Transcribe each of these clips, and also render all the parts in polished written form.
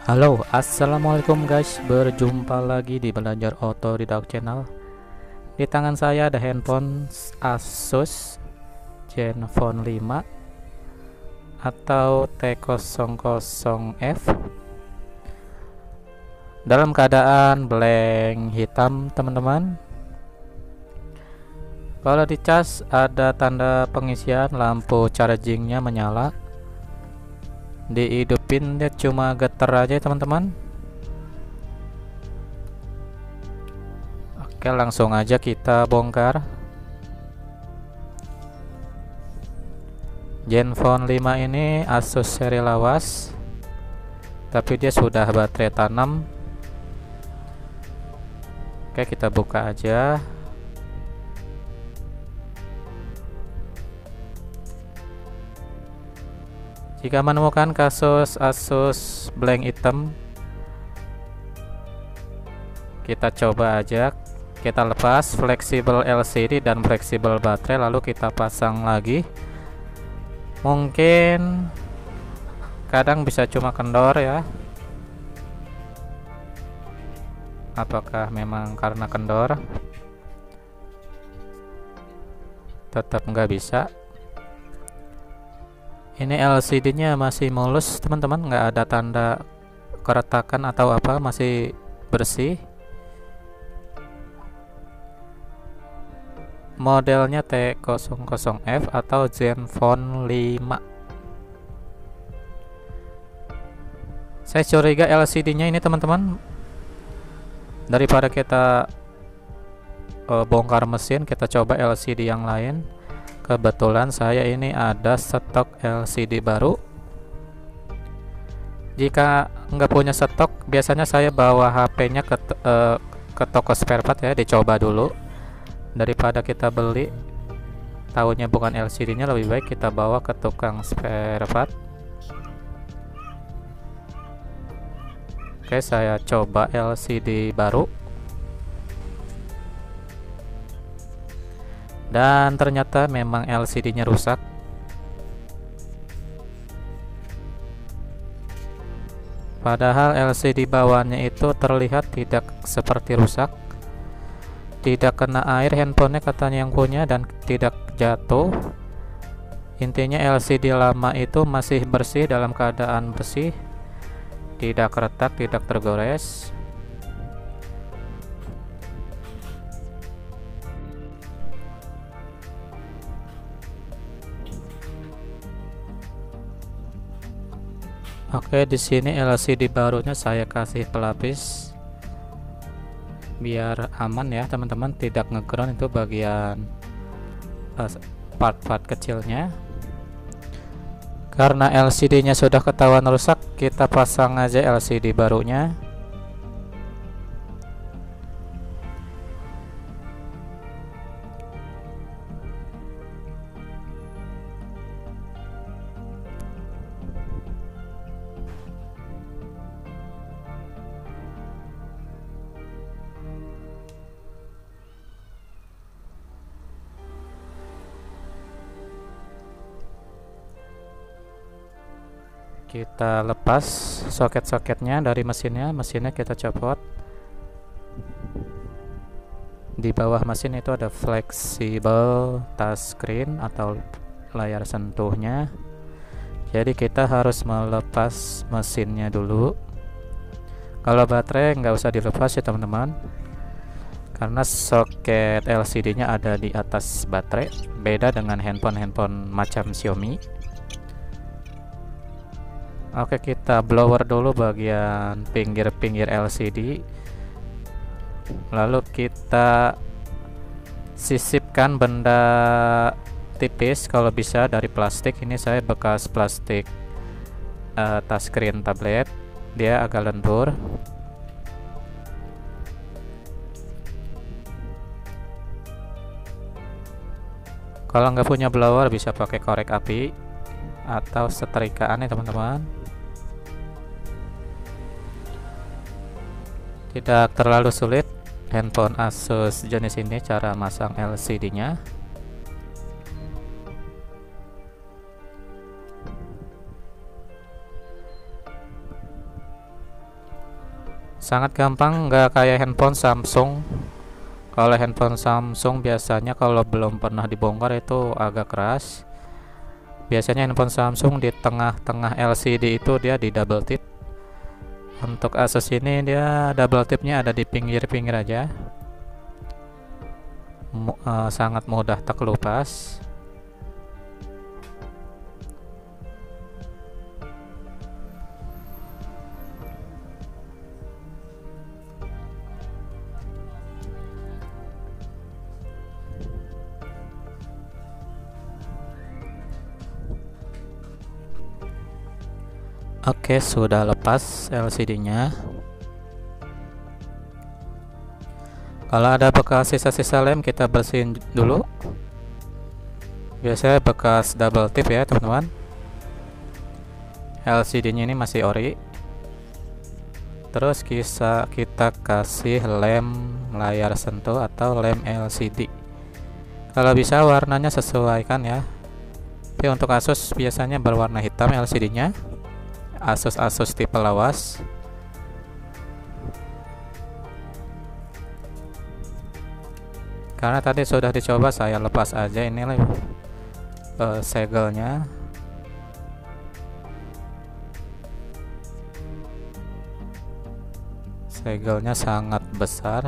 Halo, assalamualaikum guys. Berjumpa lagi di Belajar Otodidak Channel. Di tangan saya ada handphone Asus Zenfone 5 atau T00F dalam keadaan blank hitam, teman-teman. Kalau dicas ada tanda pengisian, lampu chargingnya menyala. Dihidupin dia cuma getar aja, teman-teman. Oke, langsung aja kita bongkar. Zenfone 5 ini Asus seri lawas, tapi dia sudah baterai tanam. Oke, kita buka aja. Jika menemukan kasus Asus blank hitam, kita coba aja. Kita lepas fleksibel LCD dan fleksibel baterai, lalu kita pasang lagi. Mungkin kadang bisa cuma kendor ya. Apakah memang karena kendor? Tetap nggak bisa. Ini LCD nya masih mulus, teman-teman, nggak ada tanda keretakan atau apa, masih bersih. Modelnya T00F atau Zenfone 5. Saya curiga LCD nya ini, teman-teman, daripada kita bongkar mesin, kita coba LCD yang lain. Kebetulan saya ini ada stok LCD baru. Jika nggak punya stok, biasanya saya bawa HP-nya ke toko spare part ya, dicoba dulu. Daripada kita beli tahunya bukan LCD-nya, lebih baik kita bawa ke tukang spare part. Oke, saya coba LCD baru. Dan ternyata memang LCD-nya rusak. Padahal LCD bawahnya itu terlihat tidak seperti rusak. Tidak kena air handphonenya katanya yang punya, dan tidak jatuh. Intinya LCD lama itu masih bersih, dalam keadaan bersih, tidak retak, tidak tergores. Oke, di sini LCD barunya saya kasih pelapis biar aman ya, teman-teman, tidak ngeground itu bagian part-part kecilnya. Karena LCD-nya sudah ketahuan rusak, kita pasang aja LCD barunya. Kita lepas soket-soketnya dari mesinnya kita copot. Di bawah mesin itu ada fleksibel touchscreen atau layar sentuhnya. Jadi kita harus melepas mesinnya dulu. Kalau baterai nggak usah dilepas ya, teman-teman, karena soket LCD-nya ada di atas baterai. Beda dengan handphone macam Xiaomi. Oke, kita blower dulu bagian pinggir-pinggir LCD, lalu kita sisipkan benda tipis, kalau bisa dari plastik. Ini saya bekas plastik touchscreen tablet, dia agak lentur. Kalau nggak punya blower bisa pakai korek api atau setrikaan ya, teman-teman. Tidak terlalu sulit handphone Asus jenis ini cara masang LCD-nya. Sangat gampang, nggak kayak handphone Samsung. Kalau handphone Samsung biasanya kalau belum pernah dibongkar itu agak keras. Biasanya handphone Samsung di tengah-tengah LCD itu dia di double tip. Untuk Asus ini dia double tipnya ada di pinggir-pinggir aja. Sangat mudah terkelupas. Oke, sudah lepas LCD-nya. Kalau ada bekas sisa-sisa lem kita bersihin dulu. Biasanya bekas double tip ya teman-teman. LCD-nya ini masih ori. Terus kita kasih lem layar sentuh atau lem LCD. Kalau bisa warnanya sesuaikan ya. Tapi untuk Asus biasanya berwarna hitam LCD-nya. Asus tipe lawas. Karena tadi sudah dicoba, saya lepas aja ini segelnya. Segelnya sangat besar.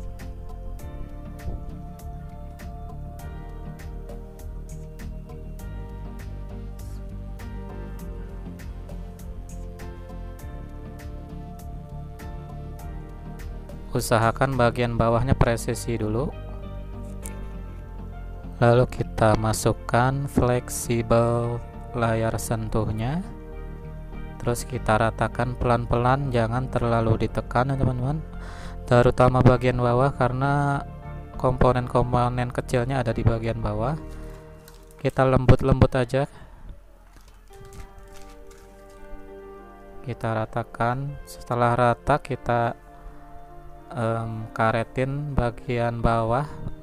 Usahakan bagian bawahnya presisi dulu. Lalu kita masukkan fleksibel layar sentuhnya. Terus kita ratakan pelan-pelan, jangan terlalu ditekan ya teman-teman. Terutama bagian bawah karena komponen-komponen kecilnya ada di bagian bawah. Kita lembut-lembut aja. Kita ratakan. Setelah rata kita karetin bagian bawah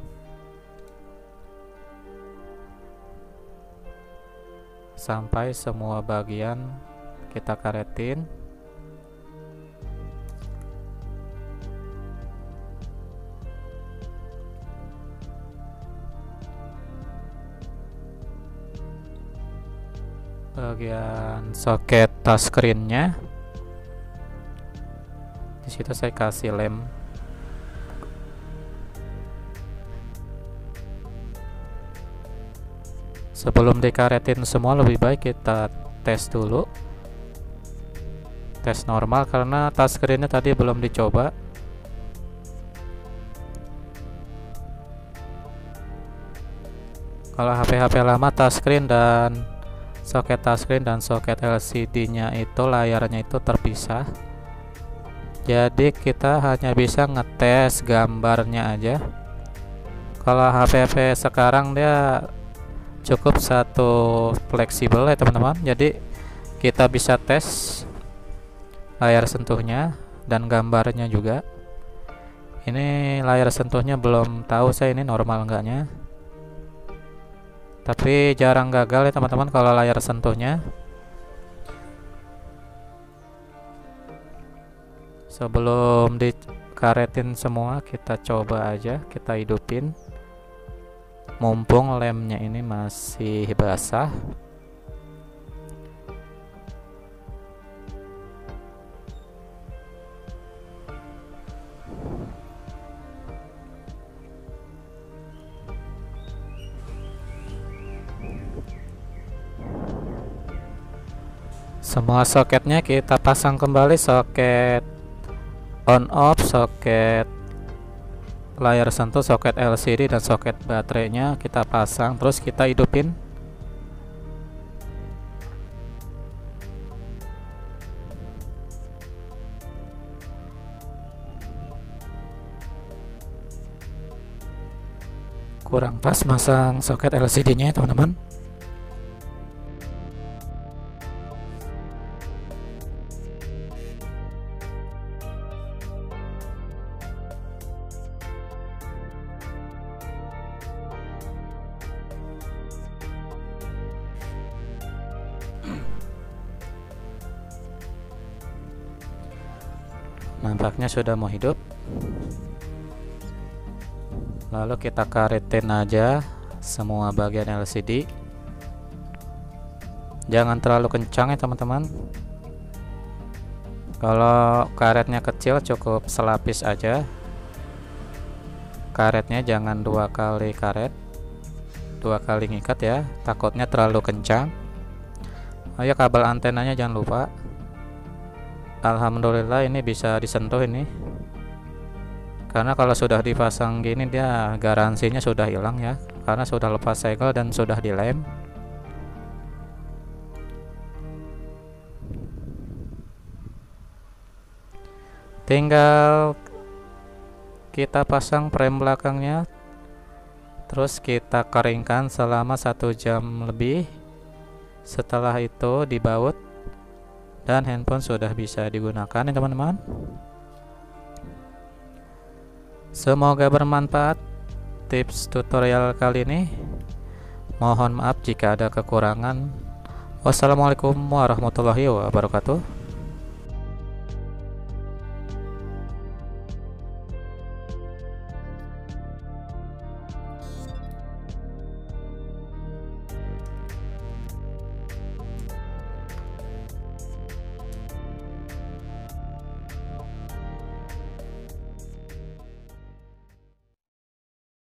sampai semua bagian kita karetin. Bagian soket touchscreen-nya di situ saya kasih lem. Sebelum dikaretin semua lebih baik kita tes dulu. Tes normal karena touchscreen-nya tadi belum dicoba. Kalau HP-HP lama touchscreen dan soket touchscreen dan soket LCD-nya itu layarnya itu terpisah. Jadi kita hanya bisa ngetes gambarnya aja. Kalau HP-HP sekarang dia cukup satu fleksibel ya teman-teman. Jadi kita bisa tes layar sentuhnya dan gambarnya juga. Ini layar sentuhnya belum tahu saya ini normal enggaknya. Tapi jarang gagal ya teman-teman kalau layar sentuhnya. Sebelum dikaretin semua kita coba aja, kita hidupin. Mumpung lemnya ini masih basah. Semua soketnya kita pasang kembali, soket on off, soket layar sentuh, soket LCD dan soket baterainya kita pasang, terus kita hidupin. Kurang pas masang soket LCD-nya teman-teman. Nampaknya sudah mau hidup. Lalu kita karetin aja semua bagian LCD. Jangan terlalu kencang ya teman-teman. Kalau karetnya kecil cukup selapis aja. Karetnya jangan 2 kali karet, 2 kali ngikat ya, takutnya terlalu kencang. Oh ya, kabel antenanya jangan lupa. Alhamdulillah ini bisa disentuh ini, karena kalau sudah dipasang gini dia garansinya sudah hilang ya, karena sudah lepas segel dan sudah dilem. Tinggal kita pasang frame belakangnya, terus kita keringkan selama 1 jam lebih. Setelah itu dibaut dan handphone sudah bisa digunakan ya teman-teman. Semoga bermanfaat tips tutorial kali ini. Mohon maaf jika ada kekurangan. Wassalamualaikum warahmatullahi wabarakatuh.